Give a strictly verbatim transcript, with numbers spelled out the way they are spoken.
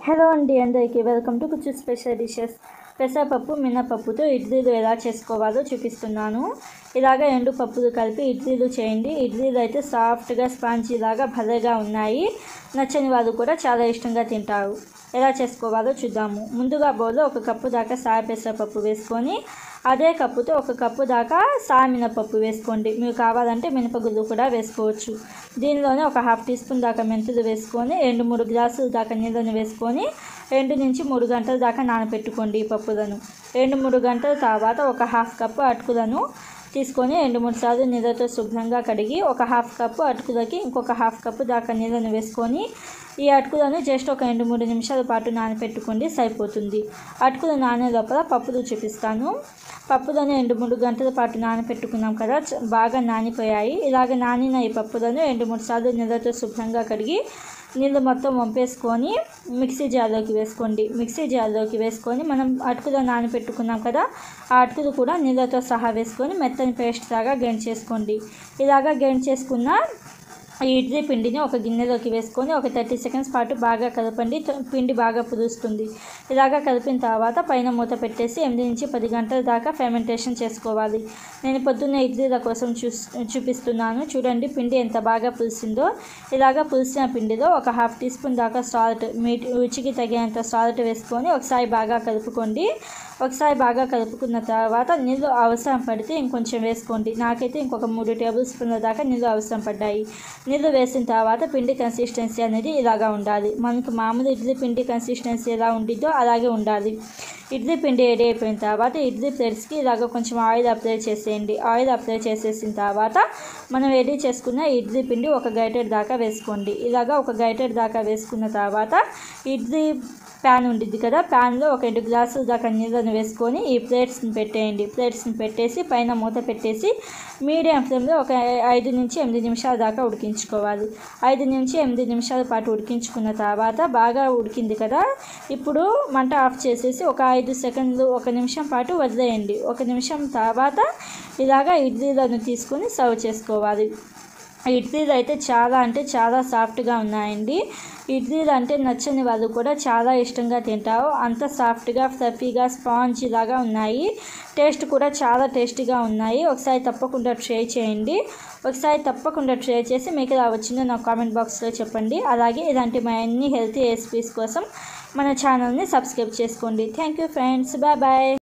Hello అండి, అందరికీ welcome to కుచ్చు స్పెషల్ డిషెస్. పెసరపప్పు మినపప్పుతో ఇడ్లీలు ఎలా చేసుకోవాలో చూపిస్తున్నాను. ఇలాగ ఎండు పప్పులు కలిపి ఇడ్లీలు చేయండి. ఇడ్లీలు అయితే సాఫ్ట్గా స్పాంజీ లాగా భలేగా ఉన్నాయి. నచ్చని వాళ్ళు కూడా చాలా ఇష్టంగా తింటారు. ఎలా చేసుకోవాలో చూద్దాము. ముందుగా బౌల్లో ఒక కప్పు దాకా సాయ పెసరపప్పు వేసుకొని అదే కప్పుతో ఒక కప్పు దాకా సాయ మినపప్పు వేసుకోండి. మీరు కావాలంటే మినపగుళ్ళు కూడా వేసుకోవచ్చు. దీనిలోనే ఒక హాఫ్ టీ స్పూన్ దాకా మెంతులు వేసుకొని రెండు మూడు గ్లాసుల దాకా నీళ్ళను వేసుకొని రెండు నుంచి మూడు గంటల దాకా నానబెట్టుకోండి. ఈ పప్పులను రెండు మూడు గంటల తర్వాత ఒక హాఫ్ కప్పు అటుకులను తీసుకొని రెండు మూడు సార్లు నీళ్ళతో శుభ్రంగా కడిగి ఒక హాఫ్ కప్పు అటుకులకి ఇంకొక హాఫ్ కప్పు దాకా నీళ్ళను వేసుకొని ఈ అటుకులను జస్ట్ ఒక రెండు మూడు నిమిషాల పాటు నానబెట్టుకోండి, సరిపోతుంది. అటుకులు నానే లోపల పప్పులు చూపిస్తాను. పప్పులను రెండు మూడు గంటల పాటు నానబెట్టుకున్నాం కదా, బాగా నానిపోయాయి. ఇలాగ నానిన ఈ పప్పులను రెండు మూడు సార్లు నీళ్ళతో శుభ్రంగా కడిగి నీళ్ళు మొత్తం వంపేసుకొని మిక్సీ జార్లోకి వేసుకోండి. మిక్సీ జార్లోకి వేసుకొని మనం అటుకులు నానబెట్టుకున్నాం కదా, ఆ అటుకులు కూడా నీళ్ళతో సహా వేసుకొని మెత్తని పేస్ట్ లాగా గ్రైండ్ చేసుకోండి. ఇలాగా గ్రైండ్ చేసుకున్న ఈ ఇడ్లీ పిండిని ఒక గిన్నెలోకి వేసుకొని ఒక థర్టీ సెకండ్స్ పాటు బాగా కలపండి. పిండి బాగా పులుస్తుంది. ఇలాగా కలిపిన తర్వాత పైన మూత పెట్టేసి ఎనిమిది నుంచి పది గంటల దాకా ఫెర్మెంటేషన్ చేసుకోవాలి. నేను పొద్దున్న ఇడ్లీల కోసం చూ చూపిస్తున్నాను చూడండి పిండి ఎంత బాగా పులిసిందో. ఇలాగా పులిసిన పిండిలో ఒక హాఫ్ టీ స్పూన్ దాకా సాల్ట్, మీ రుచికి తగినంత సాల్ట్ వేసుకొని ఒకసారి బాగా కలుపుకోండి. ఒకసారి బాగా కలుపుకున్న తర్వాత నీళ్ళు అవసరం పడితే ఇంకొంచెం వేసుకోండి. నాకైతే ఇంకొక మూడు టేబుల్ స్పూన్ల దాకా నీళ్ళు అవసరం పడ్డాయి. నీళ్ళు వేసిన తర్వాత పిండి కన్సిస్టెన్సీ అనేది ఇలాగా ఉండాలి. మనకు మామూలు ఇడ్లీ పిండి కన్సిస్టెన్సీ ఎలా ఉండిద్దో అలాగే ఉండాలి. ఇడ్లీ పిండి రెడీ అయిపోయిన తర్వాత ఇడ్లీ ప్లేట్స్కి ఇలాగ కొంచెం ఆయిల్ అప్లై చేసేయండి. ఆయిల్ అప్లై చేసేసిన తర్వాత మనం రెడీ చేసుకున్న ఇడ్లీ పిండి ఒక గరిటెడ్ దాకా వేసుకోండి. ఇలాగ ఒక గరిటెడ్ దాకా వేసుకున్న తర్వాత ఇడ్లీ ప్యాన్ ఉండిద్ది కదా, ప్యాన్లో ఒక రెండు గ్లాసుల దాకా నీళ్ళను వేసుకొని ఈ ప్లేట్స్ని పెట్టేయండి. ప్లేట్స్ని పెట్టేసి పైన మూత పెట్టేసి మీడియం ఫ్లేమ్లో ఒక ఐదు నుంచి ఎనిమిది నిమిషాల దాకా ఉడికించుకోవాలి. ఐదు నుంచి ఎనిమిది నిమిషాల పాటు ఉడికించుకున్న తర్వాత బాగా ఉడికింది కదా, ఇప్పుడు మంట ఆఫ్ చేసేసి ఒక ఐదు సెకండ్లు ఒక నిమిషం పాటు వదిలేయండి. ఒక నిమిషం తర్వాత ఇలాగా ఇడ్లీలను తీసుకొని సర్వ్ చేసుకోవాలి. ఇడ్లీలు అయితే చాలా అంటే చాలా సాఫ్ట్గా ఉన్నాయండి. ఇడ్లీలు అంటే నచ్చని వాళ్ళు కూడా చాలా ఇష్టంగా తింటారు. అంత సాఫ్ట్గా ఫ్లఫీగా స్పాంజీ లాగా ఉన్నాయి. టేస్ట్ కూడా చాలా టేస్టీగా ఉన్నాయి. ఒకసారి తప్పకుండా ట్రై చేయండి. ఒకసారి తప్పకుండా ట్రై చేసి మీకు ఎలా వచ్చిందో నాకు కామెంట్ బాక్స్లో చెప్పండి. అలాగే ఇలాంటి మా అన్ని హెల్తీ రెసిపీస్ కోసం మన ఛానల్ని సబ్స్క్రైబ్ చేసుకోండి. Thank you friends, bye bye.